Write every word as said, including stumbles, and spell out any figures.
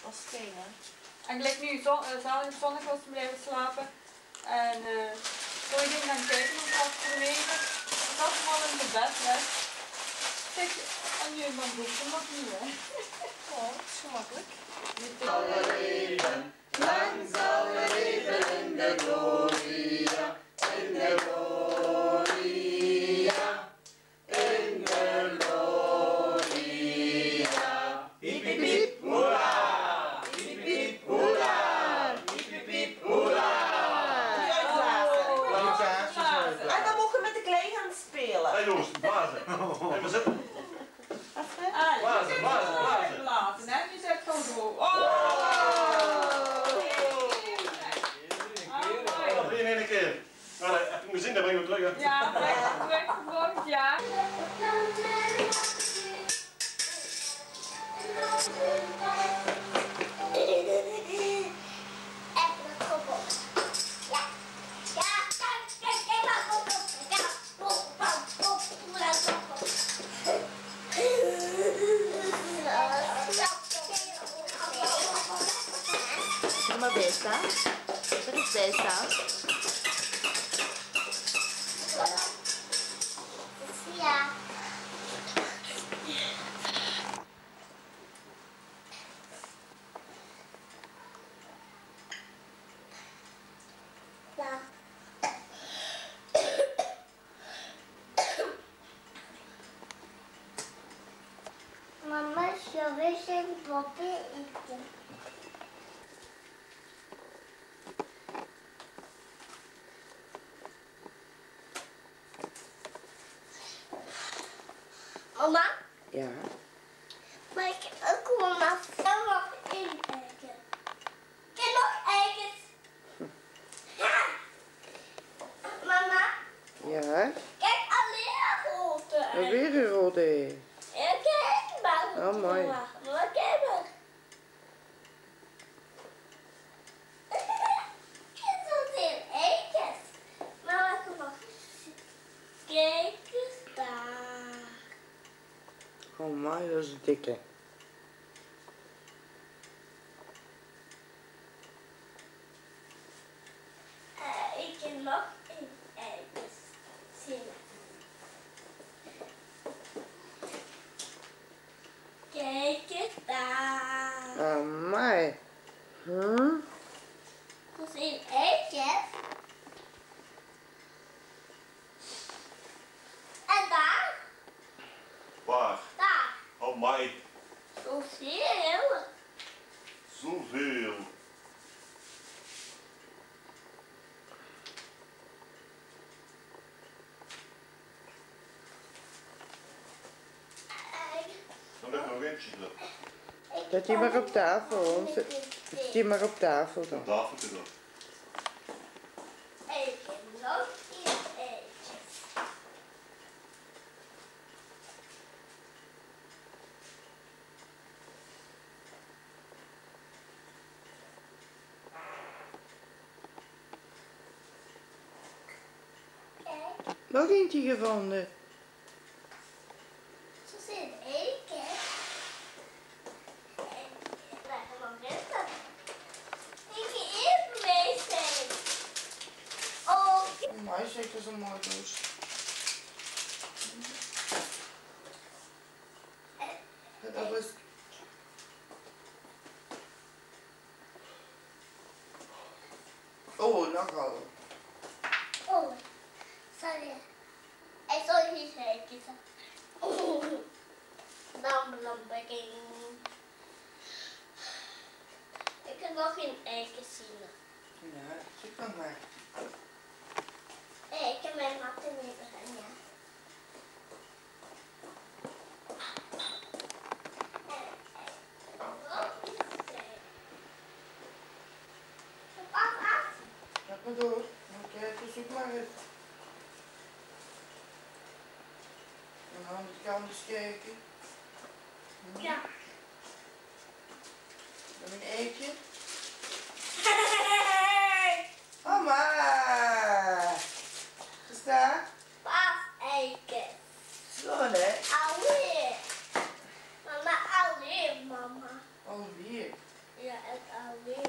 kan schelen. En ik lig nu zon, uh, zelf in het zonniglas te blijven slapen. En uh, toen ging ik dan kijken om half voor negen. Ik zat hem al in mijn bed weg. Kijk, en nu mijn boekje nog niet hè. Oh, dat is gemakkelijk. Zal we leven, lang zal we leven in de gloria, in de gloria, in de gloria. Hiep hiep hiep, hoera! Hiep hiep hoera! Hiep hiep hoera! En dan mogen we met de klei gaan spelen. Hé jongens, blazen. Even zitten. Ah, Blazen, blazen, blazen. blazen hè, nu zit gewoon droog. Oh! Nog één ene keer. Nou, even mijn zin, dan brengen we terug. Ja, breng het terug voor volgend jaar. Ga maar bij staan. Er is bij staan. Ja. Ja. Mama, zullen we zijn poppen eten? Mama? Ja. Maar ik ook mama zelf inkijken. Ik heb nog eitjes. Ja. Mama? Ja. Kijk alleen grote eitjes. Weer een rode. Ja, kijk maar. Oh, mooi. Mama, kijk maar. Kijk zoveel eitjes. Mama, kom maar. Kijk eens daar. Oh my, dat is een dikke. Uh, ik heb nog een eitjes. Zie je. Kijk eens daar. Oh my. Huh? Dat is een eitje. En daar? Waar? Daar. Oh my. Zoveel. Zoveel. Dan ligt er nog eentje er. Zet die maar op tafel. Zet zet die maar op tafel Op dan. tafel te doen. Ik heb nog een eitje. Kijk, Nog eentje gevonden. zo zit eitje. Leg hem maar zitten. Ik ga even mee zijn. Oh, Oh my, zeg, dat is een mooi doos. Dat was... Oh, nogal. oh, sorry. Ik zal niet zeggen. Dan belangrijk. Ik heb nog geen eitje zien. Ja, zoek dan maar. Hey, ik heb mijn matten mee begaan, ja. Papa? Ga maar door. Dan kijk, zoek maar eens. En anders kan eens kijken. Hm. Ja. Nog een eitje. Mama! Is dat? Pas eitje. Zo hè? Alweer. Mama, alweer, mama. Alweer. Ja, het alleen.